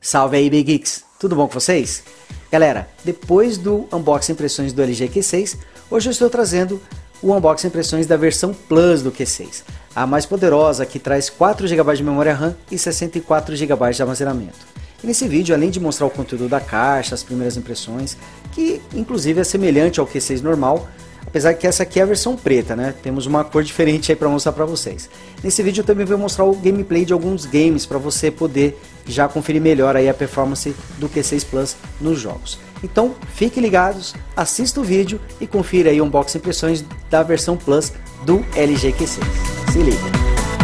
Salve aí, Big Geeks! Tudo bom com vocês? Galera, depois do unboxing impressões do LG Q6, hoje eu estou trazendo o unboxing impressões da versão Plus do Q6, a mais poderosa, que traz 4 GB de memória RAM e 64 GB de armazenamento. E nesse vídeo, além de mostrar o conteúdo da caixa, as primeiras impressões, que inclusive é semelhante ao Q6 normal, apesar que essa aqui é a versão preta, né? Temos uma cor diferente aí para mostrar para vocês. Nesse vídeo eu também vou mostrar o gameplay de alguns games para você poder já conferir melhor aí a performance do Q6 Plus nos jogos. Então fiquem ligados, assista o vídeo e confira aí o unboxing impressões da versão Plus do LG Q6. Se liga!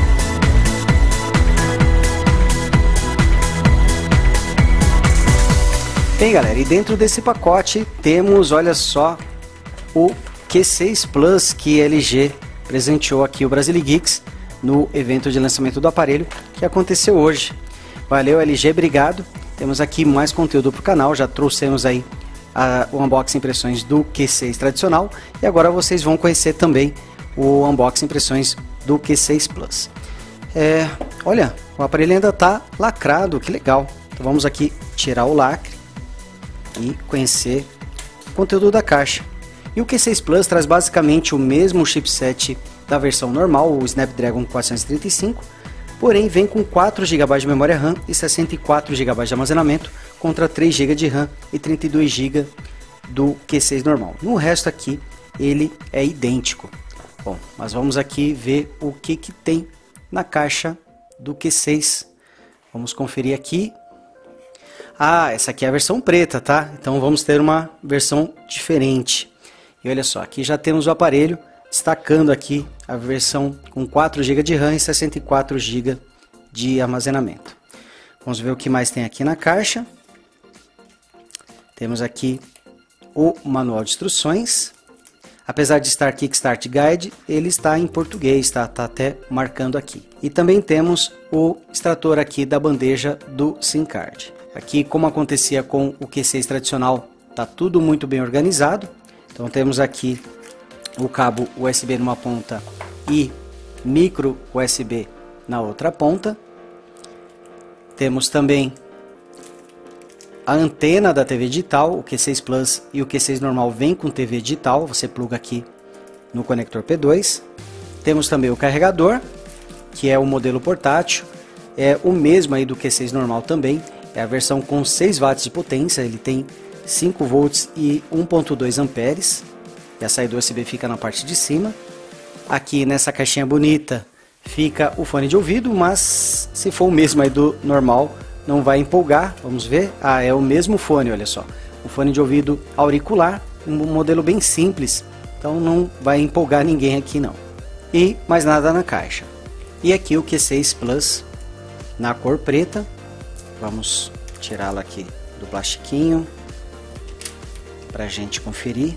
Bem, galera, e dentro desse pacote temos, olha só, o Q6 Plus que a LG presenteou aqui o Brasilegeeks no evento de lançamento do aparelho que aconteceu hoje. Valeu, LG, obrigado. Temos aqui mais conteúdo para o canal, já trouxemos aí o unboxing impressões do Q6 tradicional e agora vocês vão conhecer também o unboxing impressões do Q6 Plus. Olha, o aparelho ainda está lacrado, que legal. Então vamos aqui tirar o lacre e conhecer o conteúdo da caixa. E o Q6 Plus traz basicamente o mesmo chipset da versão normal, o Snapdragon 435, porém vem com 4 GB de memória RAM e 64 GB de armazenamento contra 3 GB de RAM e 32 GB do Q6 normal. No resto aqui ele é idêntico. Bom, mas vamos aqui ver o que tem na caixa do Q6. Vamos conferir aqui. Ah, essa aqui é a versão preta, tá? Então vamos ter uma versão diferente. E olha só, aqui já temos o aparelho, destacando aqui a versão com 4 GB de RAM e 64 GB de armazenamento. Vamos ver o que mais tem aqui na caixa. Temos aqui o manual de instruções. Apesar de estar Kickstart Guide, ele está em português, tá até marcando aqui. E também temos o extrator aqui da bandeja do SIM card. Aqui, como acontecia com o Q6 tradicional, tá tudo muito bem organizado. Então temos aqui o cabo USB numa ponta e micro USB na outra ponta. Temos também a antena da TV digital, o Q6 Plus e o Q6 normal vem com TV digital, você pluga aqui no conector P2. Temos também o carregador, que é o modelo portátil, é o mesmo aí do Q6 normal também, é a versão com 6 watts de potência, ele tem 5 volts e 1.2 amperes. E a saída USB fica na parte de cima. Aqui nessa caixinha bonita fica o fone de ouvido, mas se for o mesmo aí do normal, não vai empolgar. Vamos ver. Ah, é o mesmo fone, olha só. O fone de ouvido auricular, um modelo bem simples, então não vai empolgar ninguém aqui não. E mais nada na caixa. E aqui o Q6 Plus na cor preta. Vamos tirá-lo aqui do plastiquinho para a gente conferir.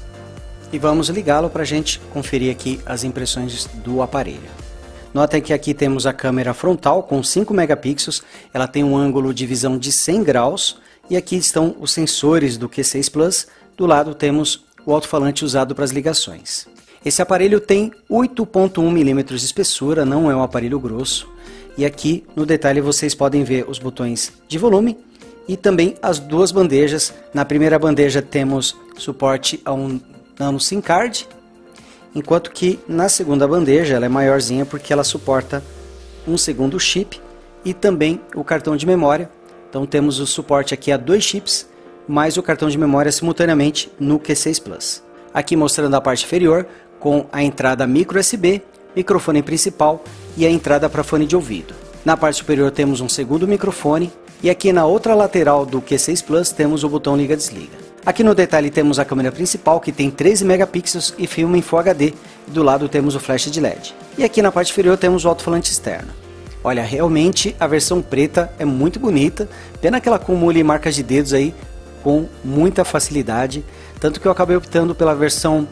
E vamos ligá-lo para a gente conferir aqui as impressões do aparelho. Notem que aqui temos a câmera frontal com 5 megapixels, ela tem um ângulo de visão de 100 graus e aqui estão os sensores do Q6 Plus, do lado temos o alto-falante usado para as ligações. Esse aparelho tem 8.1 mm de espessura, não é um aparelho grosso, e aqui no detalhe vocês podem ver os botões de volume e também as duas bandejas. Na primeira bandeja temos suporte a um nano SIM card, enquanto que na segunda bandeja ela é maiorzinha porque ela suporta um segundo chip e também o cartão de memória. Então temos o suporte aqui a 2 chips, mais o cartão de memória simultaneamente no Q6 Plus. Aqui mostrando a parte inferior com a entrada micro USB, microfone principal e a entrada para fone de ouvido. Na parte superior temos um segundo microfone e aqui na outra lateral do Q6 Plus temos o botão liga-desliga. Aqui no detalhe temos a câmera principal que tem 13 megapixels e filma em Full HD. Do lado temos o flash de LED. E aqui na parte inferior temos o alto-falante externo. Olha, realmente a versão preta é muito bonita. Pena que ela acumule marcas de dedos aí com muita facilidade. Tanto que eu acabei optando pela versão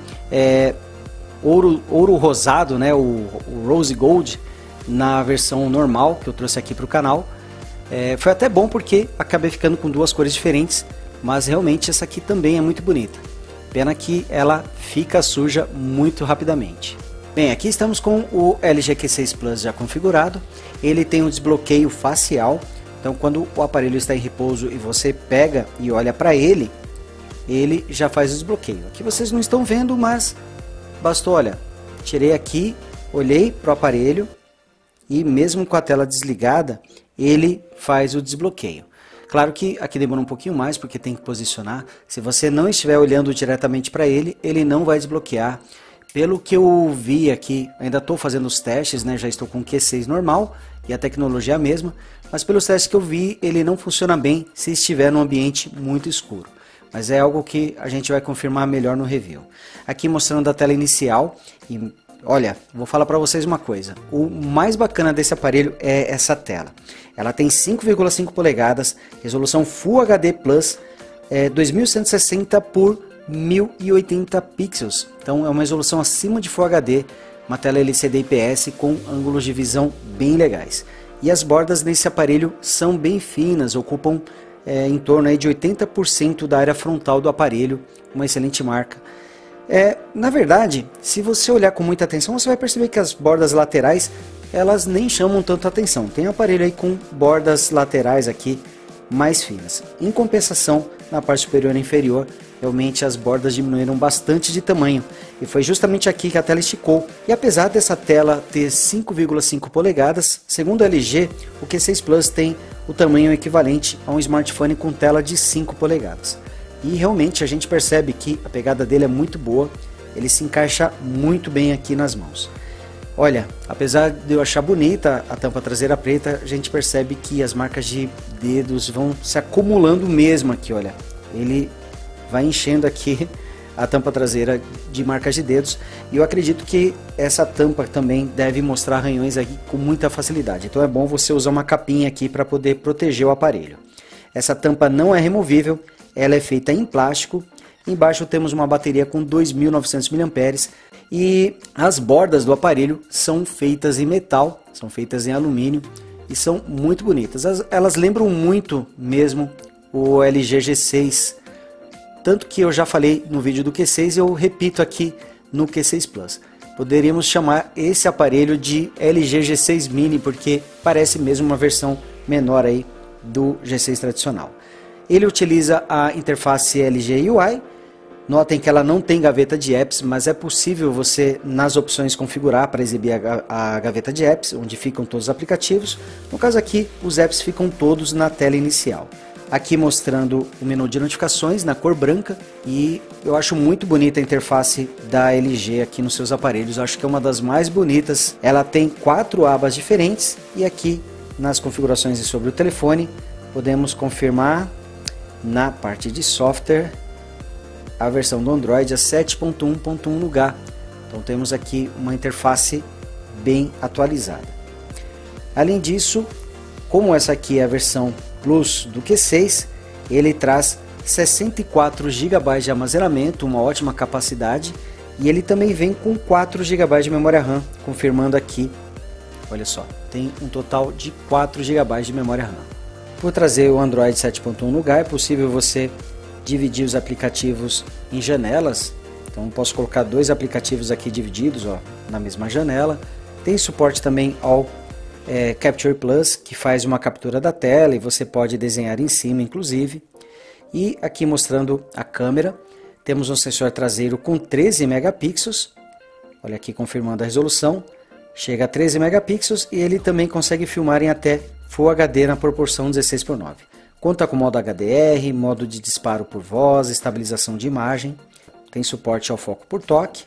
ouro rosado, né? o Rose Gold, na versão normal que eu trouxe aqui para o canal. Foi até bom porque acabei ficando com duas cores diferentes. Mas realmente essa aqui também é muito bonita. Pena que ela fica suja muito rapidamente. Bem, aqui estamos com o LG Q6 Plus já configurado. Ele tem um desbloqueio facial Então quando o aparelho está em repouso e você pega e olha para ele, ele já faz o desbloqueio. Aqui vocês não estão vendo, mas bastou, olha, tirei aqui, olhei para o aparelho e mesmo com a tela desligada, ele faz o desbloqueio. Claro que aqui demora um pouquinho mais porque tem que posicionar. Se você não estiver olhando diretamente para ele, ele não vai desbloquear. Pelo que eu vi aqui, ainda estou fazendo os testes, né? Já estou com o Q6 normal e a tecnologia é a mesma, mas pelos testes que eu vi, ele não funciona bem se estiver num ambiente muito escuro. Mas é algo que a gente vai confirmar melhor no review. Aqui mostrando a tela inicial e olha, vou falar para vocês uma coisa. O mais bacana desse aparelho é essa tela. Ela tem 5,5 polegadas, resolução Full HD Plus, 2160 por 1080 pixels. Então é uma resolução acima de Full HD, uma tela LCD IPS com ângulos de visão bem legais. E as bordas nesse aparelho são bem finas, ocupam em torno aí de 80% da área frontal do aparelho, uma excelente marca. Na verdade, se você olhar com muita atenção, você vai perceber que as bordas laterais, elas nem chamam tanto atenção. Tem aparelho aí com bordas laterais aqui mais finas. Em compensação, na parte superior e inferior, realmente as bordas diminuíram bastante de tamanho. E foi justamente aqui que a tela esticou. E apesar dessa tela ter 5,5 polegadas, segundo a LG, o Q6 Plus tem o tamanho equivalente a um smartphone com tela de 5 polegadas. E realmente a gente percebe que a pegada dele é muito boa, ele se encaixa muito bem aqui nas mãos. Olha, apesar de eu achar bonita a tampa traseira preta, a gente percebe que as marcas de dedos vão se acumulando mesmo aqui, olha. Ele vai enchendo aqui a tampa traseira de marcas de dedos e eu acredito que essa tampa também deve mostrar arranhões aqui com muita facilidade. Então é bom você usar uma capinha aqui para poder proteger o aparelho. Essa tampa não é removível. Ela é feita em plástico, embaixo temos uma bateria com 2.900 mAh e as bordas do aparelho são feitas em metal, são feitas em alumínio e são muito bonitas. Elas lembram muito mesmo o LG G6, tanto que eu já falei no vídeo do Q6 e eu repito aqui no Q6 Plus. Poderíamos chamar esse aparelho de LG G6 Mini porque parece mesmo uma versão menor aí do G6 tradicional. Ele utiliza a interface LG UI. Notem que ela não tem gaveta de apps, mas é possível você nas opções configurar para exibir a gaveta de apps, onde ficam todos os aplicativos. No caso aqui, os apps ficam todos na tela inicial. Aqui mostrando o menu de notificações na cor branca e eu acho muito bonita a interface da LG aqui nos seus aparelhos. Eu acho que é uma das mais bonitas. Ela tem 4 abas diferentes e aqui nas configurações e sobre o telefone podemos confirmar na parte de software a versão do Android é 7.1.1 Nougat. Então temos aqui uma interface bem atualizada. Além disso, como essa aqui é a versão Plus do Q6, ele traz 64 GB de armazenamento, uma ótima capacidade, e ele também vem com 4 GB de memória RAM, confirmando aqui, olha só, tem um total de 4 GB de memória RAM. Por trazer o Android 7.1 Nougat, é possível você dividir os aplicativos em janelas. Então posso colocar 2 aplicativos aqui divididos na mesma janela. Tem suporte também ao Capture Plus, que faz uma captura da tela e você pode desenhar em cima inclusive. E aqui mostrando a câmera, temos um sensor traseiro com 13 megapixels. Olha aqui confirmando a resolução. Chega a 13 megapixels e ele também consegue filmar em até Full HD na proporção 16:9. Conta com modo HDR, modo de disparo por voz, estabilização de imagem. Tem suporte ao foco por toque.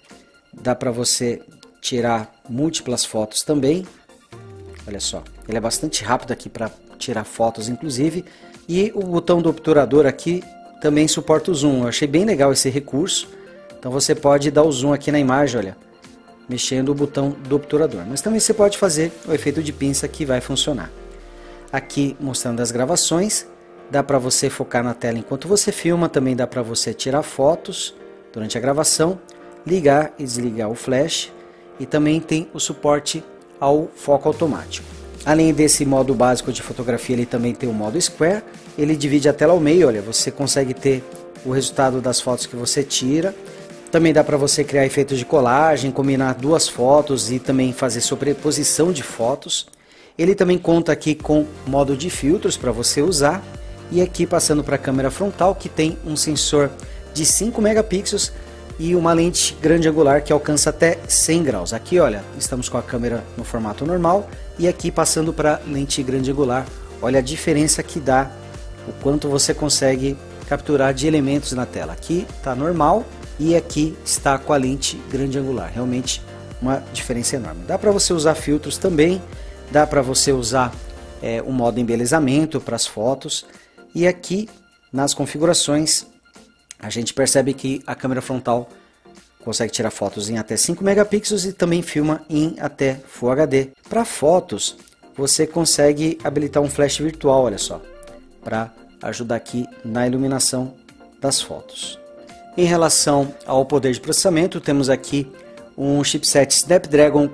Dá para você tirar múltiplas fotos também. Olha só, ele é bastante rápido aqui para tirar fotos inclusive. E o botão do obturador aqui também suporta o zoom. Eu achei bem legal esse recurso. Então você pode dar o zoom aqui na imagem, olha, mexendo o botão do obturador. Mas também você pode fazer o efeito de pinça que vai funcionar. Aqui mostrando as gravações, dá para você focar na tela enquanto você filma, também dá para você tirar fotos durante a gravação, ligar e desligar o flash e também tem o suporte ao foco automático. Além desse modo básico de fotografia, ele também tem o modo Square, ele divide a tela ao meio, olha, você consegue ter o resultado das fotos que você tira. Também dá para você criar efeitos de colagem, combinar 2 fotos e também fazer sobreposição de fotos. Ele também conta aqui com modo de filtros para você usar. E aqui passando para a câmera frontal, que tem um sensor de 5 megapixels e uma lente grande angular que alcança até 100 graus. Aqui, olha, estamos com a câmera no formato normal e aqui passando para lente grande angular. Olha a diferença que dá, o quanto você consegue capturar de elementos na tela. Aqui está normal e aqui está com a lente grande angular. Realmente uma diferença enorme. Dá para você usar filtros também, dá para você usar o modo embelezamento para as fotos. E aqui nas configurações a gente percebe que a câmera frontal consegue tirar fotos em até 5 megapixels e também filma em até Full HD. Para fotos você consegue habilitar um flash virtual, olha só, para ajudar aqui na iluminação das fotos. Em relação ao poder de processamento, temos aqui um chipset Snapdragon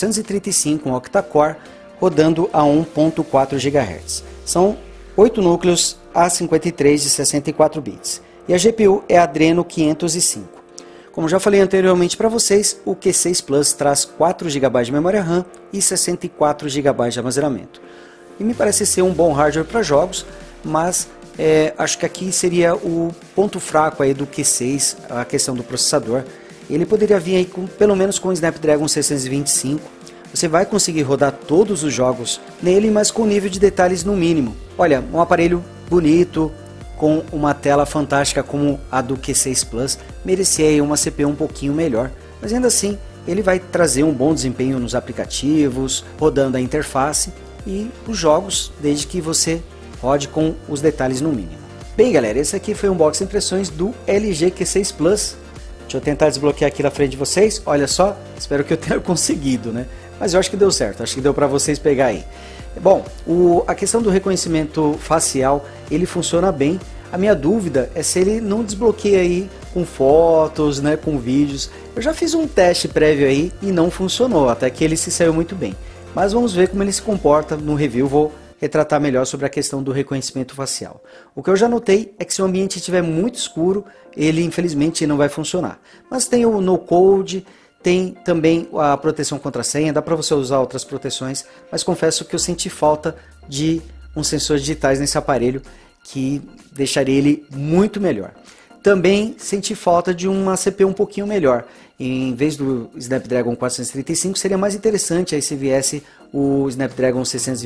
435 octa-core rodando a 1.4 GHz. São 8 núcleos A53 de 64 bits. E a GPU é Adreno 505. Como já falei anteriormente para vocês, o Q6 Plus traz 4 GB de memória RAM e 64 GB de armazenamento. E me parece ser um bom hardware para jogos, mas acho que aqui seria o ponto fraco aí do Q6, a questão do processador. Ele poderia vir aí pelo menos com o Snapdragon 625. Você vai conseguir rodar todos os jogos nele, mas com nível de detalhes no mínimo. Olha, um aparelho bonito, com uma tela fantástica como a do Q6 Plus, merecia uma CPU um pouquinho melhor, mas ainda assim ele vai trazer um bom desempenho nos aplicativos, rodando a interface e os jogos, desde que você rode com os detalhes no mínimo. Bem galera, esse aqui foi um unboxing impressões do LG Q6 Plus. Deixa eu tentar desbloquear aqui na frente de vocês, olha só, espero que eu tenha conseguido, né? Mas eu acho que deu certo, acho que deu para vocês pegar aí. Bom, a questão do reconhecimento facial, ele funciona bem. A minha dúvida é se ele não desbloqueia aí com fotos, né, com vídeos. Eu já fiz um teste prévio aí e não funcionou, até que ele se saiu muito bem. Mas vamos ver como ele se comporta no review, vou retratar melhor sobre a questão do reconhecimento facial. O que eu já notei é que se o ambiente estiver muito escuro, ele infelizmente não vai funcionar. Mas tem o no code, tem também a proteção contra senha, dá para você usar outras proteções, mas confesso que eu senti falta de uns sensores digitais nesse aparelho que deixaria ele muito melhor. Também senti falta de uma CPU um pouquinho melhor. Em vez do Snapdragon 435, seria mais interessante aí se viesse o Snapdragon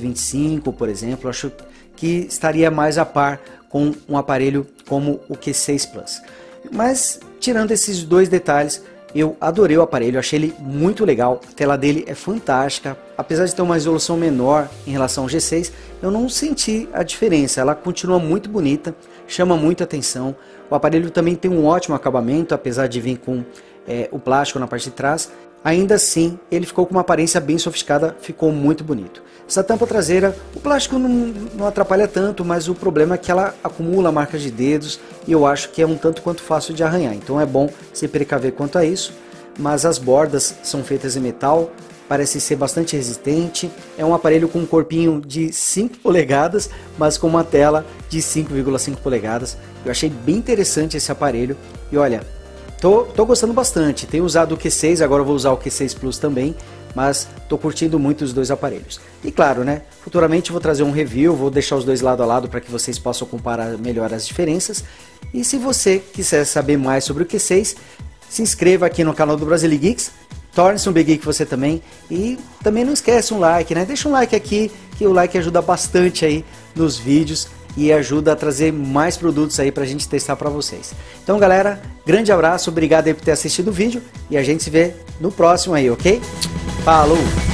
625, por exemplo. Acho que estaria mais a par com um aparelho como o Q6 Plus. Mas tirando esses dois detalhes, eu adorei o aparelho, achei ele muito legal, a tela dele é fantástica, apesar de ter uma resolução menor em relação ao G6, eu não senti a diferença, ela continua muito bonita, chama muita atenção, o aparelho também tem um ótimo acabamento, apesar de vir com o plástico na parte de trás, ainda assim ele ficou com uma aparência bem sofisticada, ficou muito bonito. Essa tampa traseira, o plástico não atrapalha tanto, mas o problema é que ela acumula marcas de dedos e eu acho que é um tanto quanto fácil de arranhar, então é bom se precaver quanto a isso. Mas as bordas são feitas em metal, parece ser bastante resistente, é um aparelho com um corpinho de 5 polegadas, mas com uma tela de 5,5 polegadas. Eu achei bem interessante esse aparelho e olha, tô gostando bastante, tenho usado o Q6, agora eu vou usar o Q6 Plus também, mas estou curtindo muito os dois aparelhos. E claro, né, futuramente vou trazer um review, vou deixar os dois lado a lado para que vocês possam comparar melhor as diferenças. E se você quiser saber mais sobre o Q6, se inscreva aqui no canal do Brasilegeeks, torne-se um Big Geek você também. E também não esquece um like, né? Deixa um like aqui, que o like ajuda bastante aí nos vídeos e ajuda a trazer mais produtos aí pra gente testar pra vocês. Então galera, grande abraço, obrigado aí por ter assistido o vídeo e a gente se vê no próximo aí, ok? Falou!